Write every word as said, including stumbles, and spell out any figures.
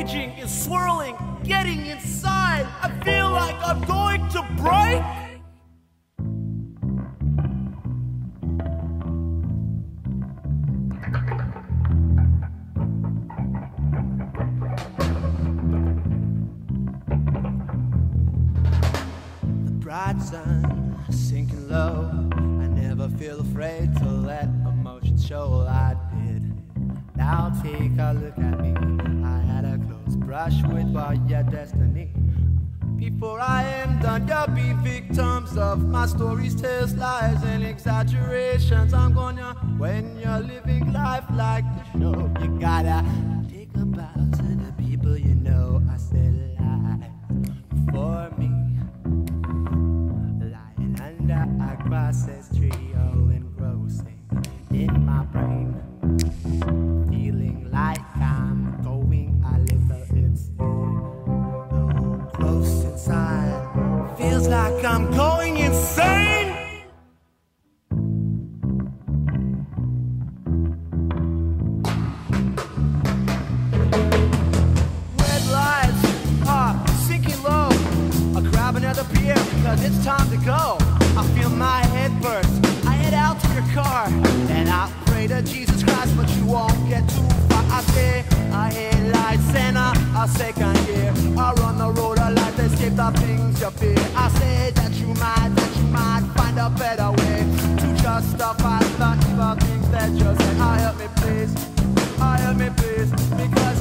raging and swirling, getting inside. I feel like I'm going to break. The bright sun sinking low. I never feel afraid to let emotions show I did. Now take a look at me. I had a close brush with your destiny. Before I am done, you'll be victims of my stories, tales, lies, and exaggerations. I'm gonna, when you're living life like the show, you gotta take a bow to the people you know. I said lie for me, lying under a process tree, all engrossing in my brain. Feeling like I'm going a little insane. Though close inside, feels like I'm going insane. Red lights are sinking low. I'll grab another beer because it's time to go. I feel my head burst. I head out to your car and I pray to Jesus Christ, but you won't get too far. I say I hit lights and I, I second gear. I run the road of life, escape the things you fear. I say that you might, that you might find a better way to justify the evil things that you say. I help me please, I help me please, because